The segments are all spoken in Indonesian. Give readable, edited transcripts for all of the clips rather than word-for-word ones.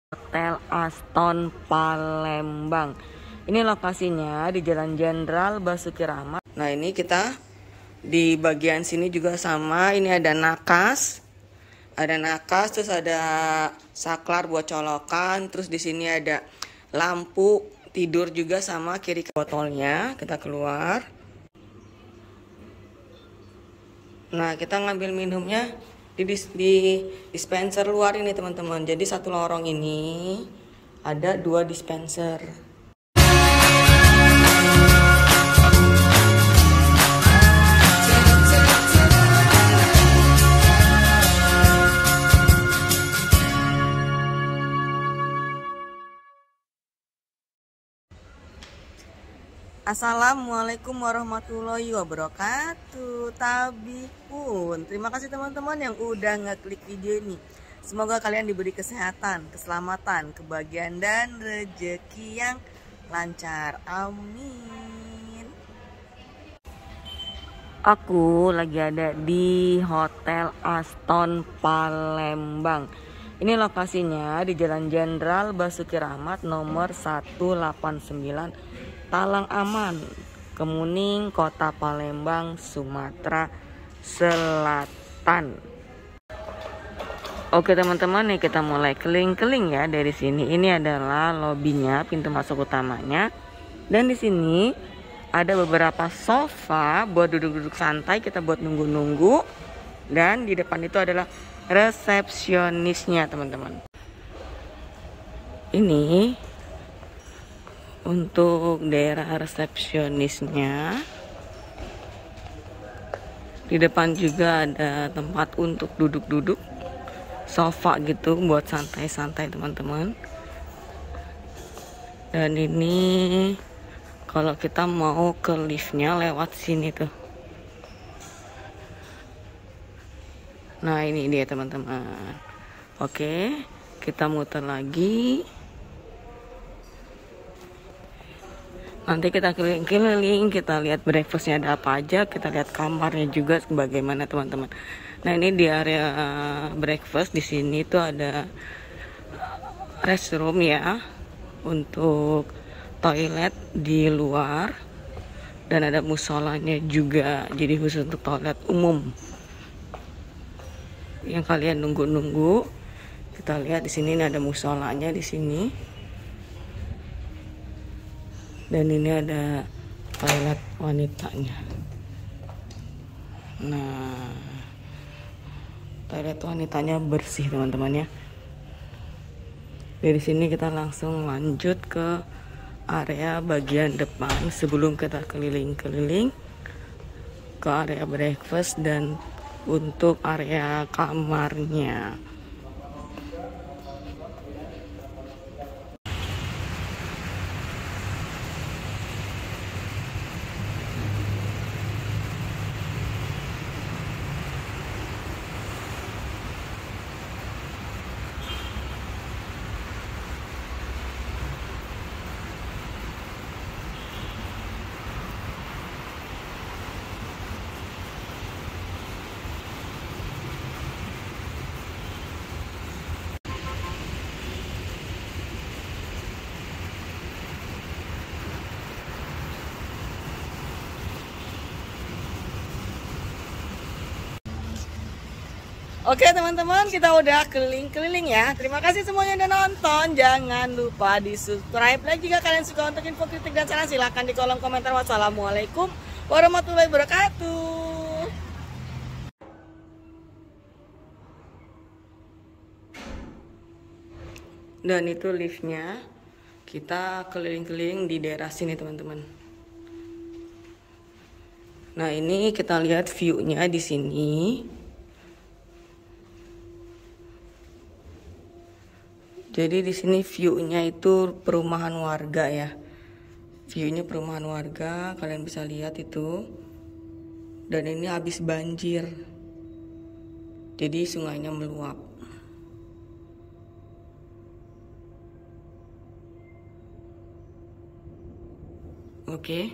Hotel Aston Palembang. Ini lokasinya di Jalan Jenderal Basuki Rahmat. Nah, ini kita di bagian sini juga sama. Ini ada nakas. Ada nakas, terus ada saklar buat colokan, terus di sini ada lampu tidur juga sama kiri botolnya. Kita keluar. Nah, kita ngambil minumnya di dispenser luar ini, teman-teman. Jadi satu lorong ini ada 2 dispenser. Assalamualaikum warahmatullahi wabarakatuh. Tabipun. Terima kasih teman-teman yang udah ngeklik video ini. Semoga kalian diberi kesehatan, keselamatan, kebahagiaan dan rezeki yang lancar. Amin. Aku lagi ada di Hotel Aston Palembang. Ini lokasinya di Jalan Jenderal Basuki Rahmat nomor 189 Talang Aman, Kemuning, Kota Palembang, Sumatera Selatan. Oke teman-teman, nih kita mulai keling-keling ya dari sini. Ini adalah lobinya, pintu masuk utamanya. Dan di sini ada beberapa sofa buat duduk-duduk santai, kita buat nunggu-nunggu. Dan di depan itu adalah resepsionisnya, teman-teman. Ini untuk daerah resepsionisnya. Di depan juga ada tempat untuk duduk-duduk, sofa gitu buat santai-santai, teman-teman. Dan ini kalau kita mau ke liftnya lewat sini tuh. Nah, ini dia teman-teman. Oke, kita muter lagi. Nanti kita keliling-keliling, kita lihat breakfastnya ada apa aja, kita lihat kamarnya juga bagaimana, teman-teman. Nah, ini di area breakfast di sini tuh ada restroom ya, untuk toilet di luar, dan ada musolanya juga, jadi khusus untuk toilet umum. Yang kalian nunggu-nunggu, kita lihat di sini ada musolanya di sini. Dan ini ada toilet wanitanya. Nah, toilet wanitanya bersih, teman-teman ya. Dari sini kita langsung lanjut ke area bagian depan sebelum kita keliling-keliling ke area breakfast dan untuk area kamarnya. Oke teman-teman, kita udah keliling-keliling ya. Terima kasih semuanya udah nonton. Jangan lupa di subscribe. Dan jika kalian suka untuk info, kritik, dan saran, silahkan di kolom komentar. Wassalamualaikum warahmatullahi wabarakatuh. Dan itu liftnya. Kita keliling-keliling di daerah sini, teman-teman. Nah, ini kita lihat view-nya di sini. Jadi di sini view-nya itu perumahan warga ya. View-nya perumahan warga, kalian bisa lihat itu. Dan ini habis banjir. Jadi sungainya meluap. Oke.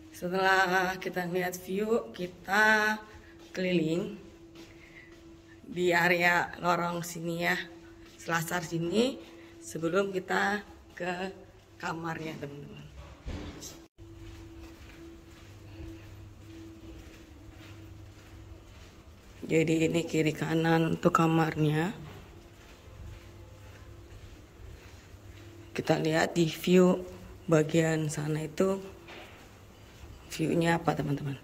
Setelah kita lihat view, kita keliling. di area lorong sini ya, selasar sini, sebelum kita ke kamarnya teman-teman. Jadi ini kiri kanan untuk kamarnya. Kita lihat di view bagian sana itu view-nya apa teman-teman.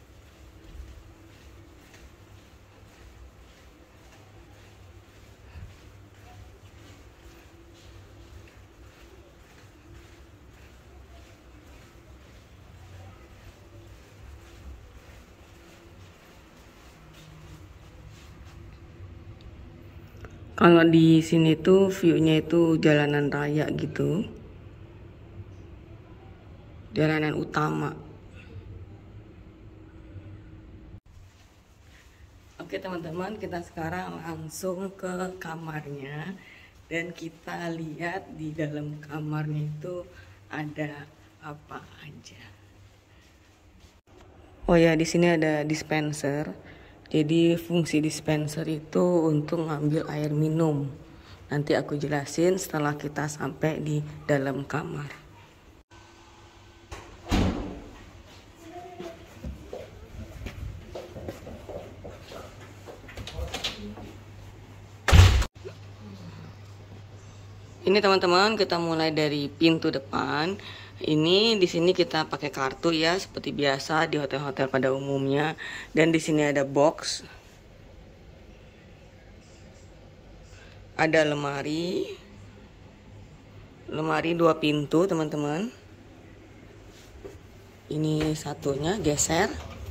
Kalau di sini tuh view-nya itu jalanan raya gitu. Jalanan utama. Oke teman-teman, kita sekarang langsung ke kamarnya dan kita lihat di dalam kamarnya itu ada apa aja. Oh ya, di sini ada dispenser. Jadi fungsi dispenser itu untuk ngambil air minum. Nanti aku jelasin setelah kita sampai di dalam kamar. Ini teman-teman, kita mulai dari pintu depan. Ini di sini kita pakai kartu ya, seperti biasa di hotel-hotel pada umumnya. Dan di sini ada box. Ada lemari. Lemari 2 pintu, teman-teman. Ini satunya geser.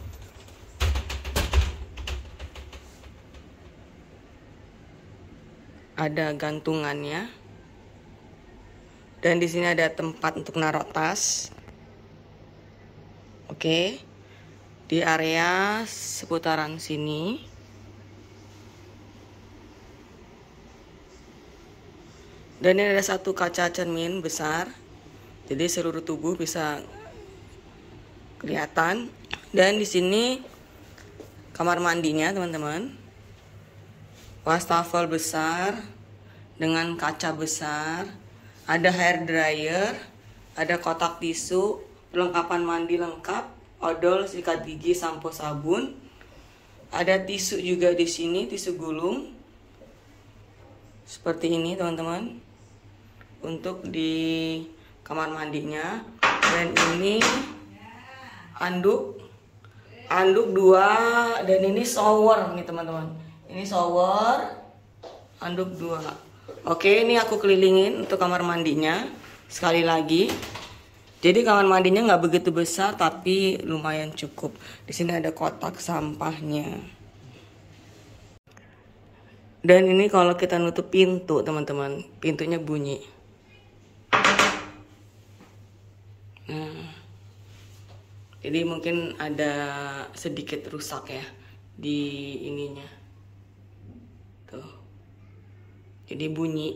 Ada gantungannya. Dan di sini ada tempat untuk naruh tas. Oke. Di area seputaran sini. Dan ini ada satu kaca cermin besar. Jadi seluruh tubuh bisa kelihatan. Dan di sini kamar mandinya, teman-teman. Wastafel besar dengan kaca besar. Ada hair dryer, ada kotak tisu, perlengkapan mandi lengkap, odol, sikat gigi, sampo, sabun. Ada tisu juga di sini, tisu gulung. Seperti ini, teman-teman. Untuk di kamar mandinya. Dan ini anduk 2 dan ini shower nih, teman-teman. Ini shower, anduk 2. Oke, ini aku kelilingin untuk kamar mandinya. Sekali lagi. Jadi kamar mandinya nggak begitu besar, tapi lumayan cukup. Di sini ada kotak sampahnya. Dan ini kalau kita nutup pintu, teman-teman, pintunya bunyi. Nah, jadi mungkin ada sedikit rusak ya di ininya. Tuh. Jadi bunyi.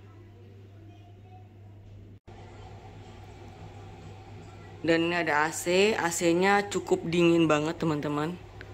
Dan ini ada AC. AC-nya cukup dingin banget, teman-teman.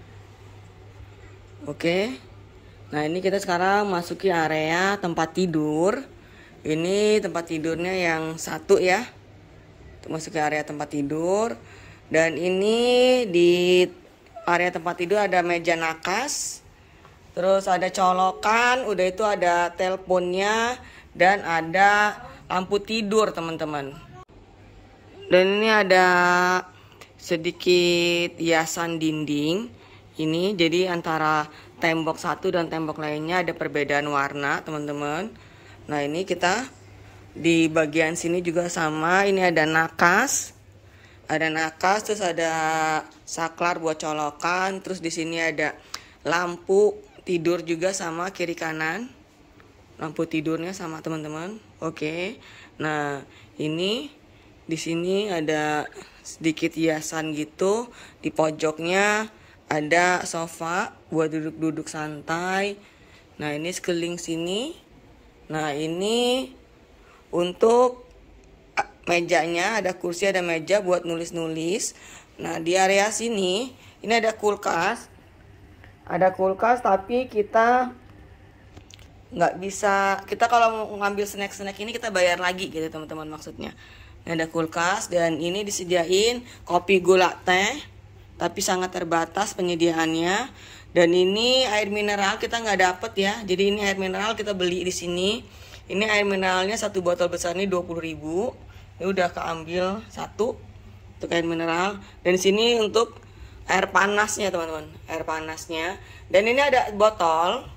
Oke. Nah, ini kita sekarang masuki area tempat tidur. Ini tempat tidurnya yang satu ya. Masuk ke area tempat tidur. Dan ini di area tempat tidur ada meja nakas. Terus ada colokan, udah itu ada teleponnya dan ada lampu tidur, teman-teman. Dan ini ada sedikit hiasan dinding. Ini jadi antara tembok satu dan tembok lainnya ada perbedaan warna, teman-teman. Nah, ini kita di bagian sini juga sama. Ini ada nakas. Ada nakas, terus ada saklar buat colokan, terus di sini ada lampu tidur juga sama kiri kanan. Lampu tidurnya sama, teman-teman. Oke. Nah, ini di sini ada sedikit hiasan gitu. Di pojoknya ada sofa buat duduk-duduk santai. Nah, ini sekeliling sini. Nah, ini untuk mejanya, ada kursi, ada meja buat nulis-nulis. Nah, di area sini ini ada kulkas. Ada kulkas, tapi kita nggak bisa, kita kalau mau ngambil snack-snack ini kita bayar lagi gitu teman-teman maksudnya. Ini ada kulkas, dan ini disediain kopi gula teh, tapi sangat terbatas penyediaannya. Dan ini air mineral kita nggak dapet ya, jadi ini air mineral kita beli di sini. Ini air mineralnya satu botol besar ini 20.000. Ini udah keambil satu untuk air mineral. Dan di sini untuk air panasnya teman-teman, air panasnya. Dan ini ada botol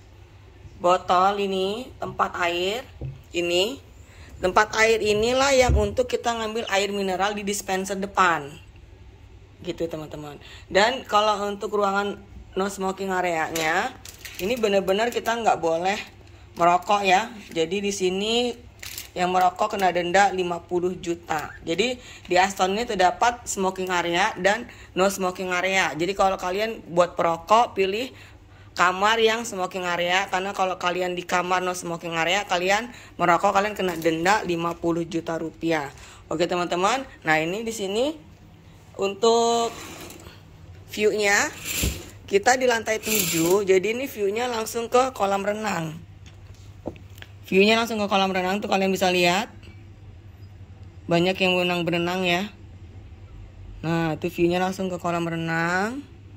ini tempat air. Ini tempat air inilah yang untuk kita ngambil air mineral di dispenser depan gitu teman-teman. Dan kalau untuk ruangan no smoking areanya, ini benar-benar kita nggak boleh merokok ya. Jadi di sini yang merokok kena denda 50 juta. Jadi di Aston ini terdapat smoking area dan no smoking area. Jadi kalau kalian buat perokok, pilih kamar yang smoking area, karena kalau kalian di kamar no smoking area kalian merokok, kalian kena denda 50 juta rupiah. Oke teman-teman. Nah, ini di sini untuk view-nya kita di lantai 7. Jadi ini view-nya langsung ke kolam renang. View-nya langsung ke kolam renang tuh, kalian bisa lihat. Banyak yang berenang ya. Nah, itu view-nya langsung ke kolam renang.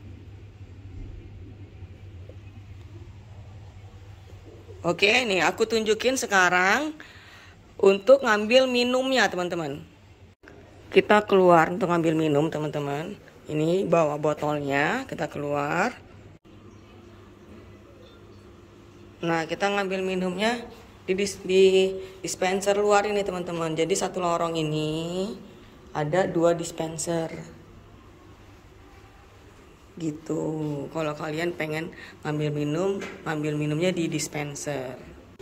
Oke, nih aku tunjukin sekarang untuk ngambil minumnya teman-teman. Kita keluar untuk ngambil minum teman-teman. Ini bawa botolnya, kita keluar. Nah, kita ngambil minumnya di dispenser luar ini teman-teman. Jadi satu lorong ini ada 2 dispenser gitu. Kalau kalian pengen ngambil minumnya di dispenser.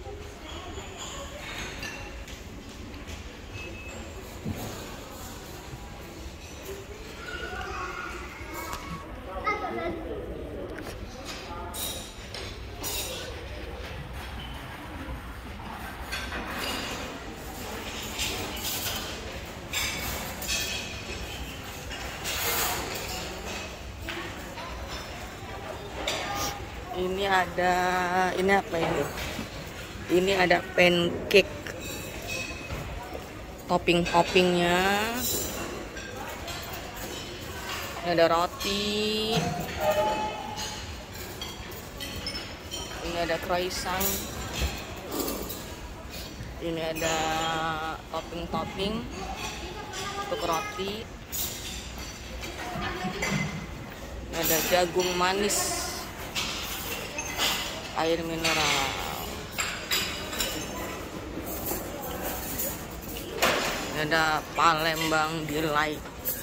Ini apa ini? Ini ada pancake, toppingnya. Ini ada roti. Ini ada croissant. Ini ada topping untuk roti. Ini ada jagung manis, air mineral. Ini ada Palembang Delight.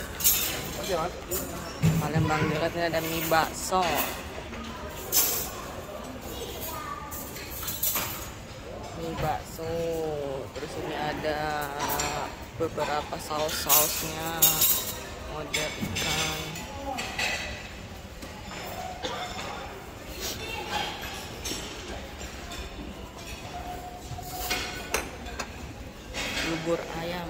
Palembang Delight, ini ada mie bakso. Terus ini ada beberapa saus-sausnya, model ikan. Bubur ayam.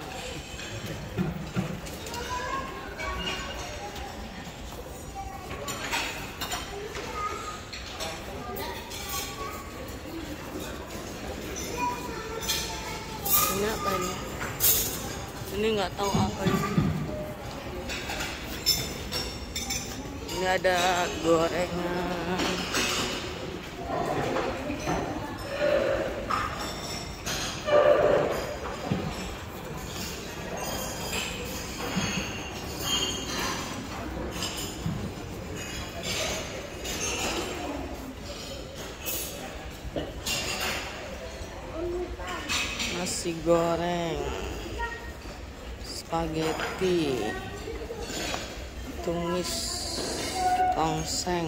Ini apa ini? Ini nggak tahu apa ini. Ini ada gorengan. Nasi goreng, spaghetti, tumis, tongseng.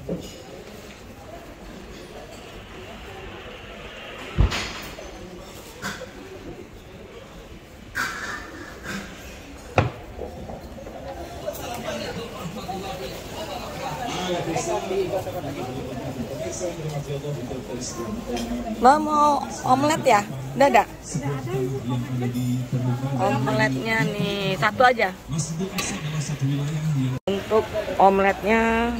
Mbak mau omelet ya? Udah ada? Omeletnya nih, satu aja. Untuk omeletnya